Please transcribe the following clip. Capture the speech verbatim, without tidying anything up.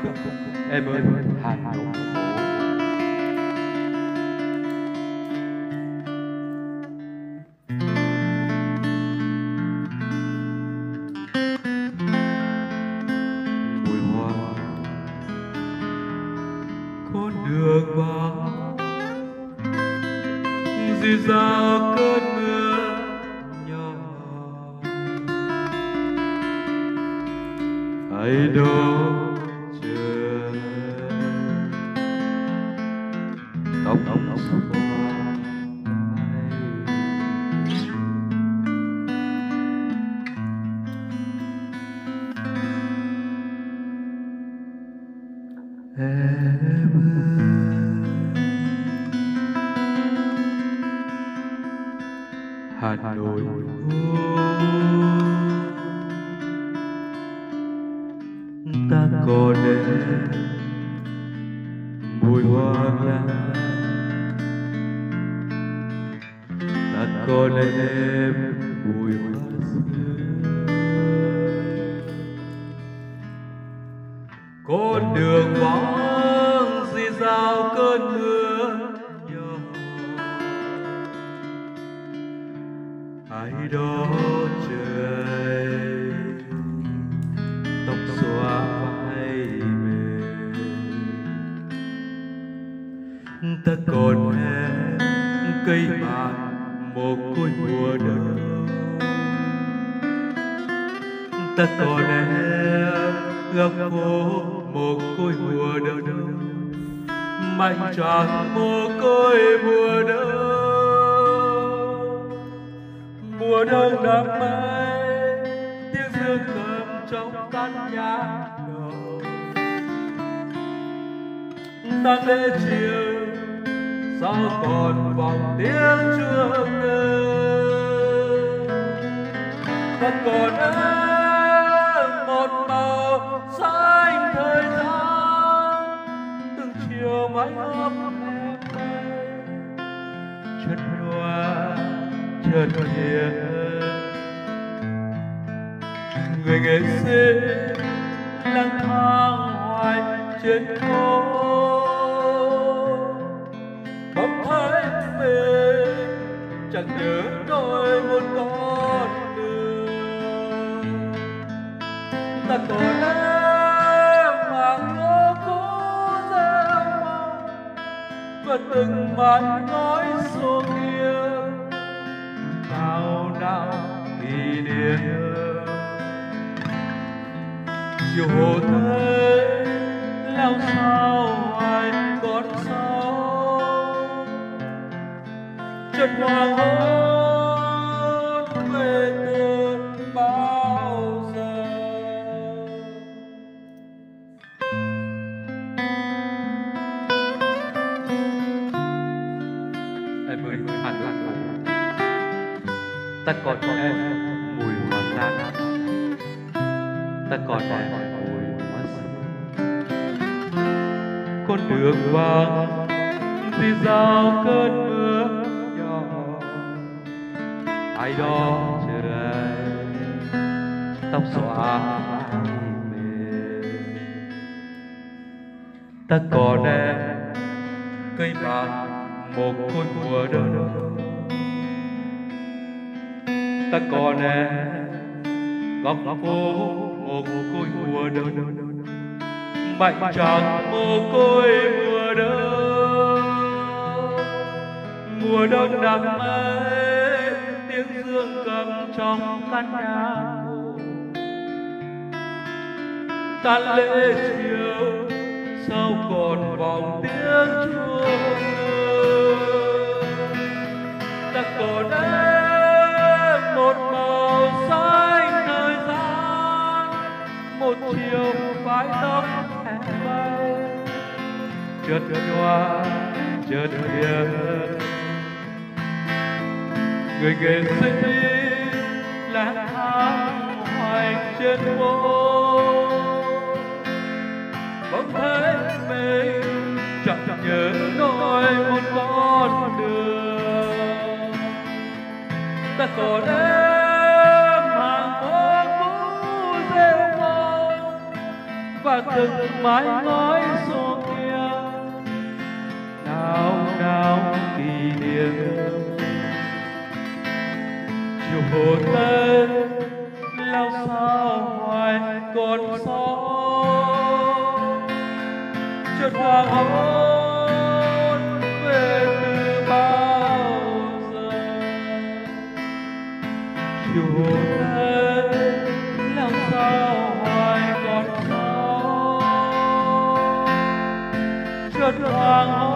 em ơi Hà Nội. Mùi hoa con đường vắng dì dào cơn mưa nhỏ hãy đó chờ tóc tóc xõa em Hà Nội ta còn em mùi hoa lan, ta còn em mùi hoa xưa. Con đường vắng rì rào cơn mưa nhỏ ai đó trời tóc xõa vai mềm. Ta còn em cây bạc mồ côi mùa đông, ta còn em góc phố mồ côi mùa đông, mạnh tràng mồ côi mùa đông. Mùa đông đám mây tiếng dương cầm trong căn nhà nhỏ, ta lễ chiều sao còn vòng tiếng chuông ngân. Ta còn em một màu xanh thời gian, từng chiều mái ấm em chợt nhòa chợt hiền. Người nghệ sĩ lang thang hoài trên phố, bỗng thấy mình chẳng nhớ nổi một con đường. Ta còn em màng ngô cũ rêu mong và từng mái ngói xô kia nào nào kỷ niệm. Chiều hồ thấy lao sao hoài con sóng, chợt hoàng hôn về từ bao giờ. Em ơi Hà Nội, ta còn em mùi hoa lan, ta còn em mùi hoa xuân. Con đường vắng rì rào cơn mưa nhỏ ai đó chờ đợi tóc xõa vai mềm. Ta còn em cây bạc mồ côi mùa đông, ta còn em góc phố mồ côi mùa đông, mạnh tràng mồ côi mùa đông. Mùa đông đam mê tiếng dương cầm trong căn nhà cổ, tan lễ chiều sao còn vòng tiếng chuông. Ta còn em một màu xanh thời gian, một chiều mái tóc em bay chợt nhòa chợt hiền. Người nghệ sĩ lang thang hoành trên phố, bỗng thấy mình chẳng nhớ nổi một con đường. Ta còn em hàng phố cũ rêu mong và từng mái ngói xô kia nào nào kỷ niệm chiều hồ tây lao sao hoài còn gió chợt hoàng hôn về từ bao giờ chiều hồ tây lao sao hoài còn gió chợt hoàng hôn